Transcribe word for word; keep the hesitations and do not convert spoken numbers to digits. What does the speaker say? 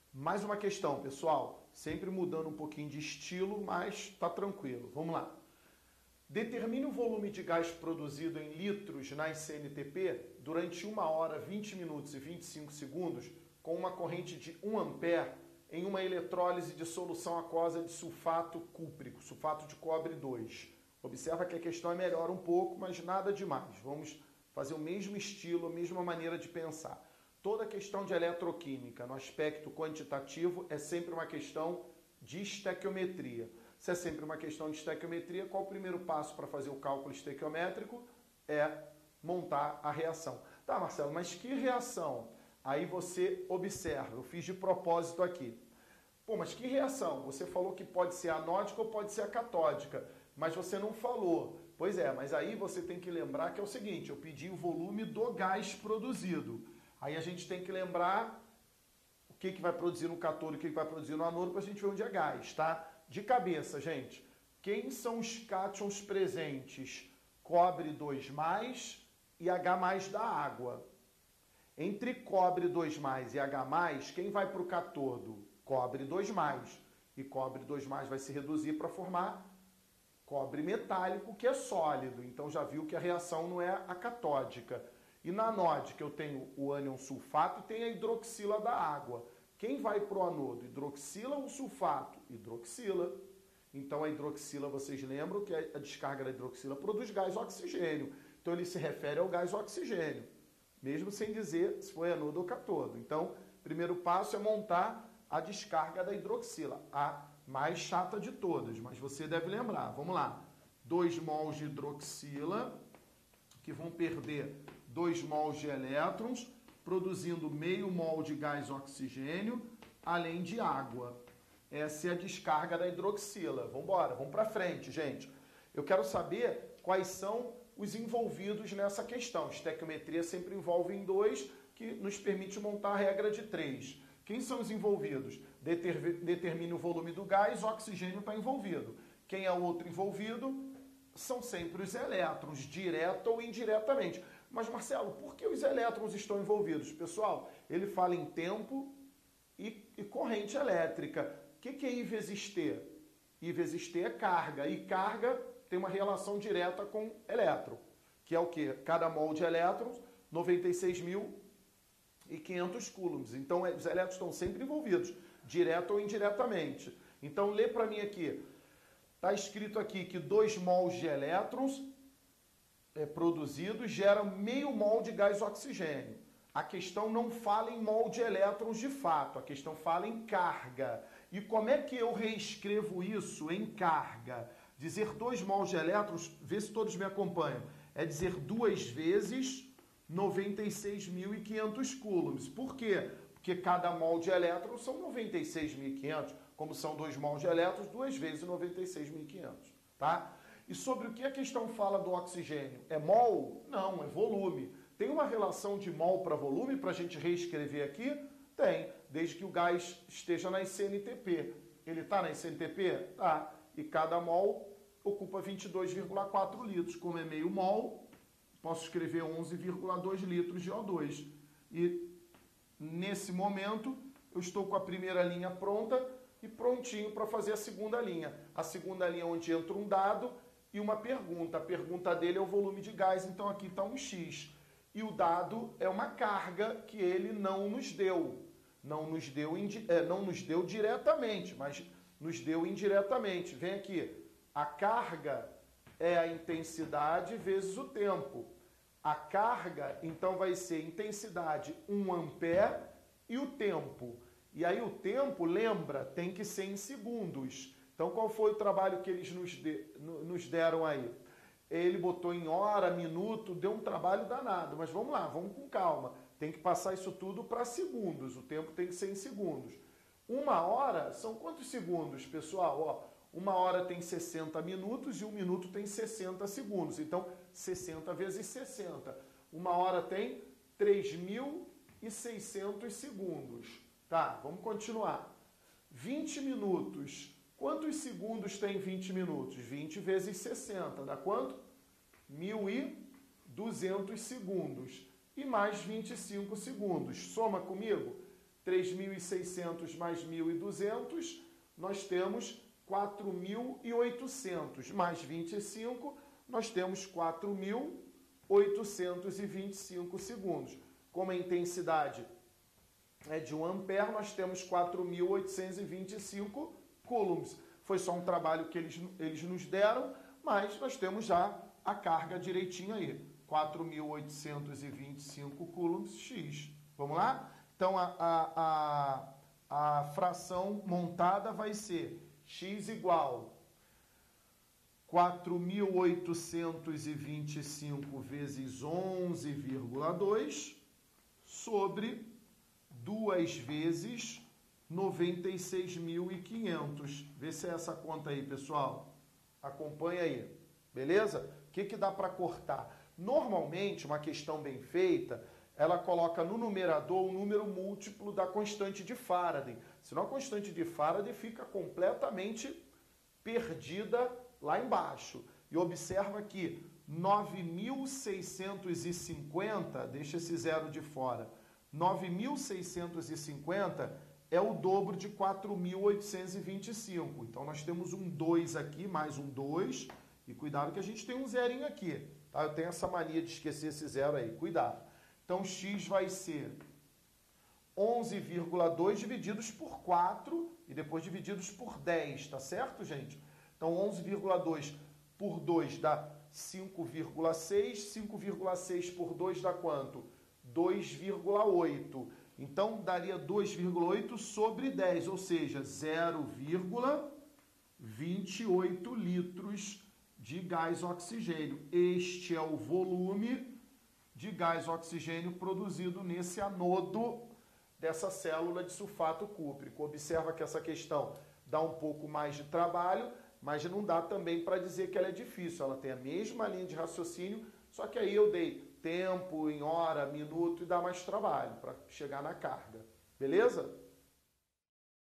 Mais uma questão, pessoal. Sempre mudando um pouquinho de estilo, mas tá tranquilo. Vamos lá. Determine o volume de gás produzido em litros na C N T P durante uma hora, vinte minutos e vinte e cinco segundos com uma corrente de um ampere em uma eletrólise de solução aquosa de sulfato cúprico, sulfato de cobre dois. Observa que a questão é melhor um pouco, mas nada demais. Vamos fazer o mesmo estilo, a mesma maneira de pensar. Toda questão de eletroquímica no aspecto quantitativo é sempre uma questão de estequiometria. Se é sempre uma questão de estequiometria, qual o primeiro passo para fazer o cálculo estequiométrico? É montar a reação. Tá, Marcelo, mas que reação? Aí você observa, eu fiz de propósito aqui. Pô, mas que reação? Você falou que pode ser anódica ou pode ser catódica, mas você não falou. Pois é, mas aí você tem que lembrar que é o seguinte, eu pedi o volume do gás produzido. Aí a gente tem que lembrar o que, que vai produzir no cátodo e o que, que vai produzir no anodo para a gente ver onde é gás, tá? De cabeça, gente, quem são os cátions presentes? Cobre dois mais e H mais da água. Entre cobre dois mais e H mais, quem vai para o cátodo? Cobre dois mais. E cobre dois mais vai se reduzir para formar cobre metálico, que é sólido. Então já viu que a reação não é a catódica. E na anódica eu tenho o ânion sulfato e tem a hidroxila da água. Quem vai para o anodo? Hidroxila ou sulfato? Hidroxila. Então a hidroxila, vocês lembram que a descarga da hidroxila produz gás oxigênio. Então ele se refere ao gás oxigênio, mesmo sem dizer se foi anodo ou cátodo. Então, primeiro passo é montar a descarga da hidroxila, a mais chata de todas, mas você deve lembrar. Vamos lá. dois mols de hidroxila, que vão perder dois mols de elétrons, produzindo meio mol de gás oxigênio, além de água. Essa é a descarga da hidroxila. Vamos embora, vamos para frente, gente. Eu quero saber quais são os envolvidos nessa questão. Estequiometria sempre envolve em dois, que nos permite montar a regra de três. Quem são os envolvidos? Deter, determine o volume do gás, oxigênio está envolvido. Quem é o outro envolvido? São sempre os elétrons, direto ou indiretamente. Mas, Marcelo, por que os elétrons estão envolvidos? Pessoal, ele fala em tempo e, e corrente elétrica. O que, que é I vezes T? I vezes T é carga. E carga tem uma relação direta com elétron, que é o quê? Cada mol de elétrons, noventa e seis mil e quinhentos coulombs. Então, os elétrons estão sempre envolvidos, direto ou indiretamente. Então, lê para mim aqui. Está escrito aqui que dois mols de elétrons é, produzidos geram meio mol de gás oxigênio. A questão não fala em mol de elétrons de fato, a questão fala em carga. E como é que eu reescrevo isso em carga? Dizer dois mols de elétrons, vê se todos me acompanham, é dizer duas vezes noventa e seis mil e quinhentos coulombs. Por quê? Porque cada mol de elétrons são noventa e seis mil e quinhentos. Como são dois mols de elétrons, duas vezes noventa e seis mil e quinhentos. Tá? E sobre o que a questão fala do oxigênio? É mol? Não, é volume. Tem uma relação de mol para volume para a gente reescrever aqui? Tem, desde que o gás esteja na C N T P. Ele está na C N T P? Tá. E cada mol ocupa vinte e dois vírgula quatro litros. Como é meio mol, posso escrever onze vírgula dois litros de O dois. E nesse momento eu estou com a primeira linha pronta e prontinho para fazer a segunda linha. A segunda linha onde entra um dado e uma pergunta. A pergunta dele é o volume de gás, então aqui está um X. E o dado é uma carga que ele não nos deu. Não nos deu, é, não nos deu diretamente, mas nos deu indiretamente. Vem aqui. A carga é a intensidade vezes o tempo. A carga, então, vai ser intensidade um ampere e o tempo. E aí o tempo, lembra, tem que ser em segundos. Então, qual foi o trabalho que eles nos, de, nos deram aí? Ele botou em hora, minuto, deu um trabalho danado. Mas vamos lá, vamos com calma. Tem que passar isso tudo para segundos. O tempo tem que ser em segundos. Uma hora, são quantos segundos, pessoal? Ó, uma hora tem sessenta minutos e um minuto tem sessenta segundos. Então, sessenta vezes sessenta. Uma hora tem três mil e seiscentos segundos. Tá, vamos continuar. vinte minutos. Quantos segundos tem vinte minutos? vinte vezes sessenta. Dá quanto? mil e duzentos segundos. E mais vinte e cinco segundos. Soma comigo. três mil e seiscentos mais mil e duzentos, nós temos quatro mil e oitocentos. Mais vinte e cinco, nós temos quatro mil oitocentos e vinte e cinco segundos. Como a intensidade é de um ampere, nós temos quatro mil oitocentos e vinte e cinco coulombs. Foi só um trabalho que eles, eles nos deram, mas nós temos já a carga direitinho aí. quatro mil oitocentos e vinte e cinco coulombs X. Vamos lá? Então, a, a, a, a fração montada vai ser X igual quatro mil oitocentos e vinte e cinco vezes onze vírgula dois sobre duas vezes noventa e seis mil e quinhentos. Vê se é essa conta aí, pessoal. Acompanha aí. Beleza? O que, que dá para cortar? Normalmente, uma questão bem feita, ela coloca no numerador o número múltiplo da constante de Faraday. Senão a constante de Faraday fica completamente perdida lá embaixo. E observa que nove mil seiscentos e cinquenta, deixa esse zero de fora, nove mil seiscentos e cinquenta é o dobro de quatro mil oitocentos e vinte e cinco. Então, nós temos um dois aqui, mais um dois, e cuidado que a gente tem um zerinho aqui. Tá? Eu tenho essa mania de esquecer esse zero aí, cuidado. Então, x vai ser onze vírgula dois divididos por quatro e depois divididos por dez, tá certo, gente? Então, onze vírgula dois por dois dá cinco vírgula seis, cinco vírgula seis por dois dá quanto? dois vírgula oito. Então, daria dois vírgula oito sobre dez, ou seja, zero vírgula vinte e oito litros de gás oxigênio. Este é o volume de gás oxigênio produzido nesse anodo dessa célula de sulfato cúprico. Observa que essa questão dá um pouco mais de trabalho, mas não dá também para dizer que ela é difícil. Ela tem a mesma linha de raciocínio, só que aí eu dei tempo em hora, minuto e dá mais trabalho para chegar na carga. Beleza?